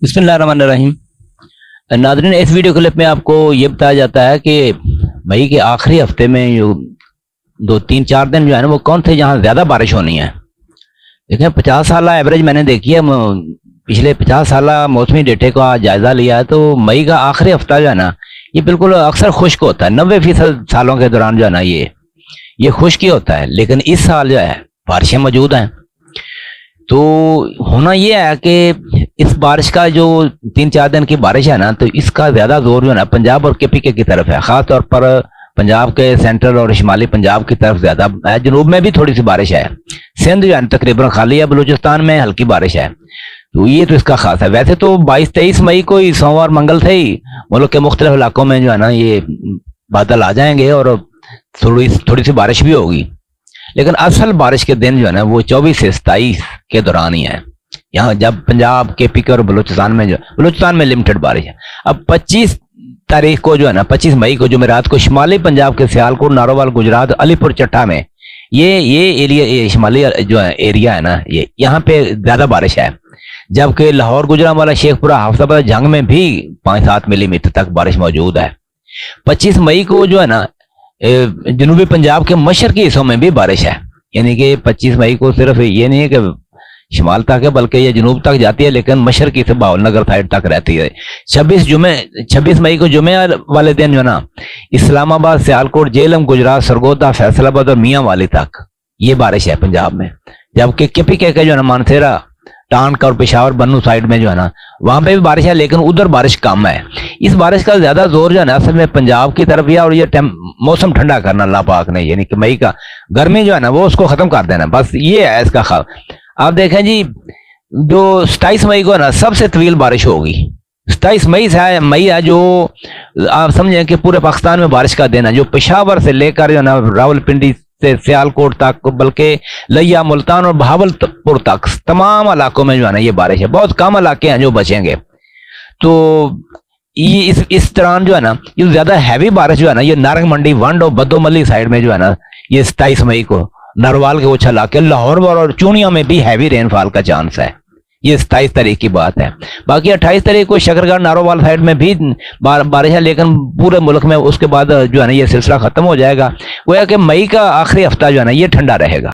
बिस्मिल्लाहिर्रहमानिर्रहीम। नाज़रीन, इस वीडियो क्लिप में आपको ये बताया जाता है कि मई के आखिरी हफ्ते में जो 2-3-4 दिन जो है ना वो कौन थे जहाँ ज़्यादा बारिश होनी है। देखें, 50 साल एवरेज मैंने देखी है, पिछले 50 साल मौसमी डेटे का जायज़ा लिया है तो मई का आखिरी हफ्ता जो है ना ये बिल्कुल अक्सर खुश्क होता है। 90% सालों के दौरान जो है ना ये खुश्क ही होता है, लेकिन इस साल जो है बारिशें मौजूद हैं। तो होना यह है कि इस बारिश का जो 3-4 दिन की बारिश है ना तो इसका ज्यादा जोर जो है ना पंजाब और केपीके की तरफ है। खास तौर पर पंजाब के सेंट्रल और शिमाली पंजाब की तरफ ज्यादा है। जनूब में भी थोड़ी सी बारिश है। सिंध जो है तकरीबन खाली है। बलूचिस्तान में हल्की बारिश है। तो ये तो इसका खास है। वैसे तो 22-23 मई को ही सोमवार मंगल थे ही मुल्क के मुख्तलिफ इलाकों में जो है ना ये बादल आ जाएंगे और थोड़ी सी बारिश भी होगी, लेकिन असल बारिश के दिन जो है ना वो 24 से 27 के दौरान ही है। यहाँ जब पंजाब केपीके और बलूचिस्तान में लिमिटेड बारिश है। अब 25 तारीख को जो है ना 25 मई को जुमेरात को शिमाली पंजाब के सियालकोट, नारोवाल, गुजरात, अलीपुर, चट्टा में ये एरिया, ये शिमाली जो है एरिया है ना ये यहाँ पे ज्यादा बारिश है। जबकि लाहौर, गुजरांवाला, शेखपुरा, हाफसाबाद, जंग में भी 5-7 मिलीमीटर तक बारिश मौजूद है। 25 मई को जो है ना जनूबी पंजाब के मशरकी हिस्सों में भी बारिश है। यानी कि 25 मई को सिर्फ ये नहीं है कि शिमाल तक है बल्कि ये जनूब तक जाती है, लेकिन मशरकी से भावलनगर साइड तक रहती है। 26 मई को जुमे वाले दिन जो है ना इस्लामाबाद, सियालकोट, जेहलम, गुजरात, सरगोदा, फैसलाबाद और मियां वाली तक ये बारिश है पंजाब में। जबकि केपीके के जो है ना मानसेरा, टांक और पेशावर, बन्नू साइड में जो है ना वहां पे भी बारिश है, लेकिन उधर बारिश कम है। इस बारिश का ज्यादा जोर जो है ना असल में पंजाब की तरफ ही है और ये मौसम ठंडा करना अल्लाह पाक ने, यानी कि मई का गर्मी जो है ना वो उसको खत्म कर देना, बस ये है इसका खास। आप देखें जी, जो 27 मई को है ना सबसे तवील बारिश होगी। 27 मई है जो आप समझें कि पूरे पाकिस्तान में बारिश का दिन है। जो पेशावर से लेकर जो है ना रावलपिंडी से सियालकोट तक, बल्कि लिया, मुल्तान और बहावलपुर तक तमाम इलाकों में जो है ना ये बारिश है। बहुत कम इलाके हैं जो बचेंगे। तो ये इस दौरान जो है ना ये ज्यादा हैवी बारिश जो है ना ये नारंग मंडी, वंड और बदोमली साइड में जो है ना ये 27 मई को नरवाल के कुछ इलाके, लाहौर और चूनिया में भी हैवी रेनफॉल का चांस है। ये 27 तारीख की बात है। बाकी 28 तारीख को शकरगढ़, नारोवाल साइड में भी बारिश है, लेकिन पूरे मुल्क में उसके बाद जो है ना ये सिलसिला खत्म हो जाएगा। वो है कि मई का आखिरी हफ्ता जो है ना ये ठंडा रहेगा।